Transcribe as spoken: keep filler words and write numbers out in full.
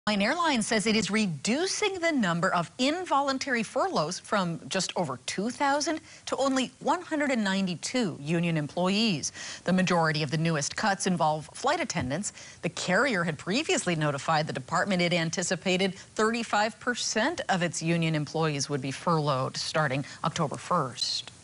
Hawaiian Airlines says it is reducing the number of involuntary furloughs from just over two thousand to only one hundred ninety-two union employees. The majority of the newest cuts involve flight attendants. The carrier had previously notified the department it anticipated thirty-five percent of its union employees would be furloughed starting October first.